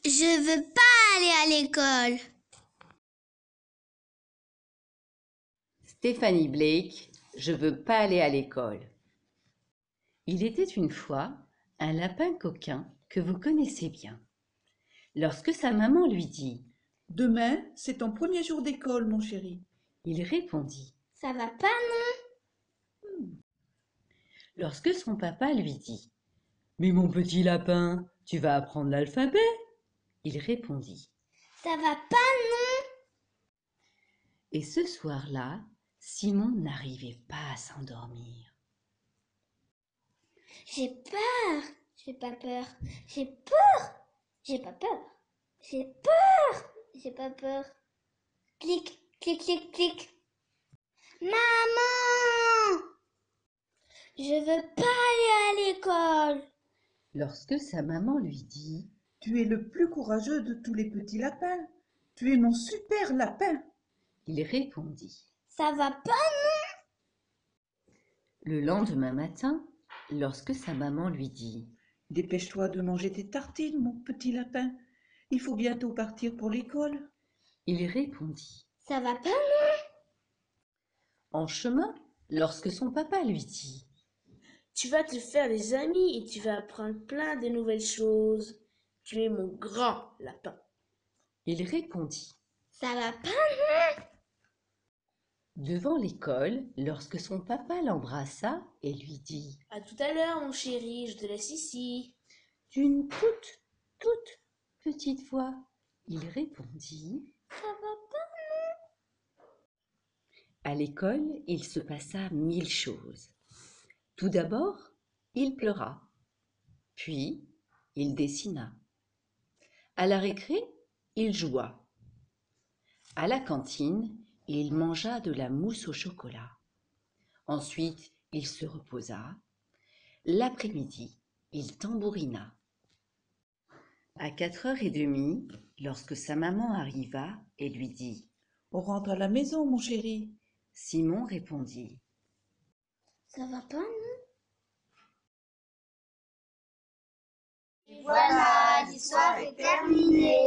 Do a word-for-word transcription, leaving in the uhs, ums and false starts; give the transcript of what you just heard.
Je veux pas aller à l'école. Stéphanie Blake, je veux pas aller à l'école. Il était une fois un lapin coquin que vous connaissez bien. Lorsque sa maman lui dit « Demain, c'est ton premier jour d'école, mon chéri. » il répondit « Ça va pas, non ?» Lorsque son papa lui dit « Mais mon petit lapin, tu vas apprendre l'alphabet ?» il répondit « Ça va pas, non ?» Et ce soir-là, Simon n'arrivait pas à s'endormir. « J'ai peur, j'ai pas peur, j'ai peur, j'ai pas peur, j'ai peur, j'ai pas peur. » Clic, clic, clic, clic. « Maman, je veux pas aller à l'école. » Lorsque sa maman lui dit « Tu es le plus courageux de tous les petits lapins. Tu es mon super lapin. » il répondit « Ça va pas, non ?» Le lendemain matin, lorsque sa maman lui dit « Dépêche-toi de manger tes tartines, mon petit lapin. Il faut bientôt partir pour l'école. » il répondit « Ça va pas, non ?» En chemin, lorsque son papa lui dit « Tu vas te faire des amis et tu vas apprendre plein de nouvelles choses. Tu es mon grand lapin. » il répondit « Ça va pas, non ?» Devant l'école, lorsque son papa l'embrassa et lui dit « À tout à l'heure, mon chéri, je te laisse ici. » d'une toute, toute petite voix, il répondit « Ça va pas, non ?» À l'école, il se passa mille choses. Tout d'abord, il pleura. Puis, il dessina. À la récré, il joua. À la cantine, il mangea de la mousse au chocolat. Ensuite, il se reposa. L'après-midi, il tambourina. À quatre heures et demie, lorsque sa maman arriva et lui dit « On rentre à la maison, mon chéri. » Simon répondit « Ça va pas, non ?» Et voilà, l'histoire est terminée.